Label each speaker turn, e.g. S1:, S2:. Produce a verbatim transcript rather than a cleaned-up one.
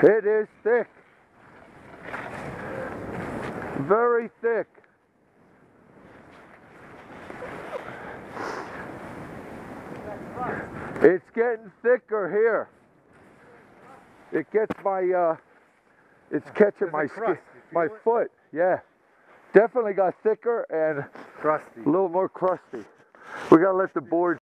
S1: It is thick. Very thick. It's getting thicker here. It gets my, uh, it's catching my skin, my foot. Yeah. Definitely got thicker and
S2: crusty.
S1: A little more crusty. We gotta let the board